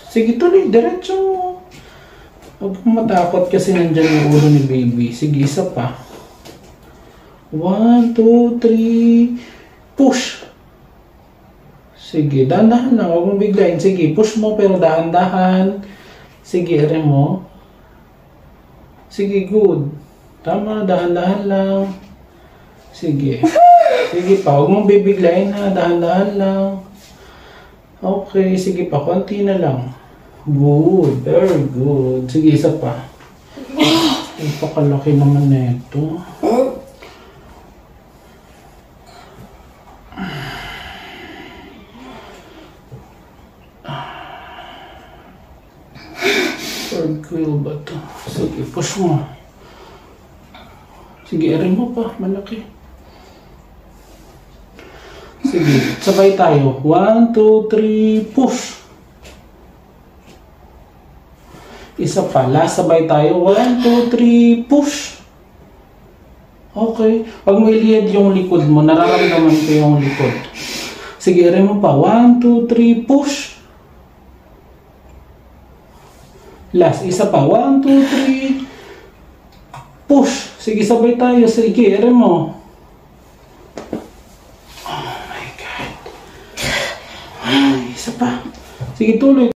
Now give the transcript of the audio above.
Sige, tuloy. Diretso. Huwag kang matakot kasi nandyan yung ulo ni baby. Sige, isa pa. 1, 2, 3. Push. Sige, dahan-dahan lang. Huwag mong biglayin. Sige, push mo pero dahan-dahan. Sige, ere mo. Sige, good. Tama, dahan-dahan lang. Sige. Sige pa, huwag mong bibiglayin ha. Dahan-dahan lang. Okay, sige pa. Konti na lang. Good. Very good. Sige, isa pa. Ipakalaki naman na ito. Third quill ba ito? Sige, push mo. Sige, rin mo pa. Malaki. Sige, sabay tayo. 1, 2, 3, push. Isa pa. Last, sabay tayo. 1, 2, 3, push. Okay. Pag mo iliyad yung likod mo, nararamdaman ko yung likod. Sige, rin mo pa. 1, 2, 3, push. Last, isa pa. 1, 2, 3, push. Sige, sabay tayo. Sige, rin mo. Isa pa. Sige, tuloy.